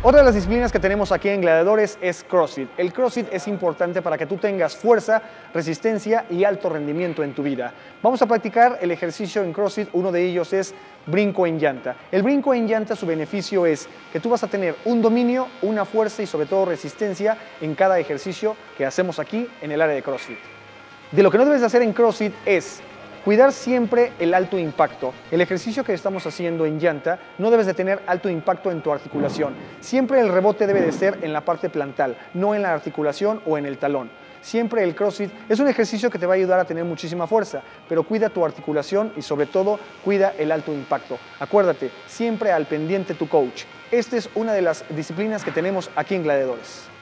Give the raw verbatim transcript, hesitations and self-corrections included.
Otra de las disciplinas que tenemos aquí en Gladiadores es CrossFit. El CrossFit es importante para que tú tengas fuerza, resistencia y alto rendimiento en tu vida. Vamos a practicar el ejercicio en CrossFit, uno de ellos es brinco en llanta. El brinco en llanta, su beneficio es que tú vas a tener un dominio, una fuerza y sobre todo resistencia en cada ejercicio que hacemos aquí en el área de CrossFit. De lo que no debes de hacer en CrossFit es cuidar siempre el alto impacto. El ejercicio que estamos haciendo en llanta no debes de tener alto impacto en tu articulación. Siempre el rebote debe de ser en la parte plantar, no en la articulación o en el talón. Siempre el CrossFit es un ejercicio que te va a ayudar a tener muchísima fuerza, pero cuida tu articulación y sobre todo cuida el alto impacto. Acuérdate, siempre al pendiente tu coach. Esta es una de las disciplinas que tenemos aquí en Gladiadores.